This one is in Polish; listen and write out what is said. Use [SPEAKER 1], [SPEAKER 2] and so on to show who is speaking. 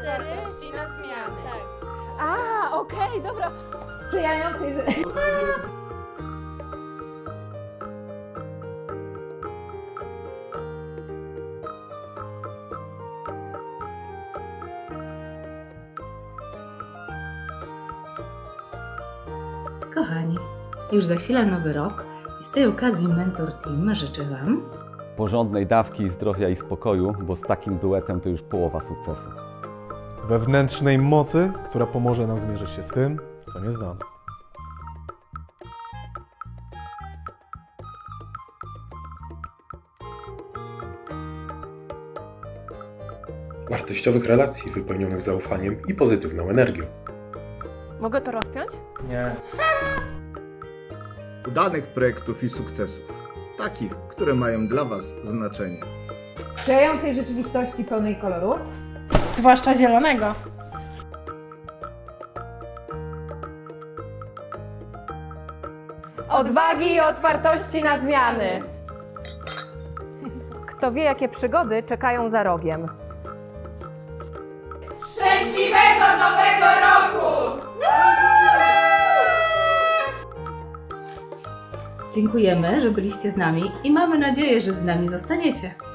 [SPEAKER 1] wartości na zmiany.
[SPEAKER 2] Tak. A, okej, dobra. Sprzyjającej, że...
[SPEAKER 3] Kochani, już za chwilę nowy rok i z tej okazji Mentor Team życzy Wam
[SPEAKER 4] porządnej dawki zdrowia i spokoju, bo z takim duetem to już połowa sukcesu.
[SPEAKER 5] Wewnętrznej mocy, która pomoże nam zmierzyć się z tym, co nieznane.
[SPEAKER 6] Wartościowych relacji wypełnionych zaufaniem i pozytywną energią.
[SPEAKER 2] Mogę to rozpiąć?
[SPEAKER 7] Nie. Udanych projektów i sukcesów. Takich, które mają dla Was znaczenie.
[SPEAKER 2] Sprzyjającej rzeczywistości pełnej koloru.
[SPEAKER 1] Zwłaszcza zielonego.
[SPEAKER 2] Odwagi i otwartości na zmiany. Kto wie, jakie przygody czekają za rogiem.
[SPEAKER 1] Szczęśliwego Nowego Roku!
[SPEAKER 3] Dziękujemy, że byliście z nami i mamy nadzieję, że z nami zostaniecie.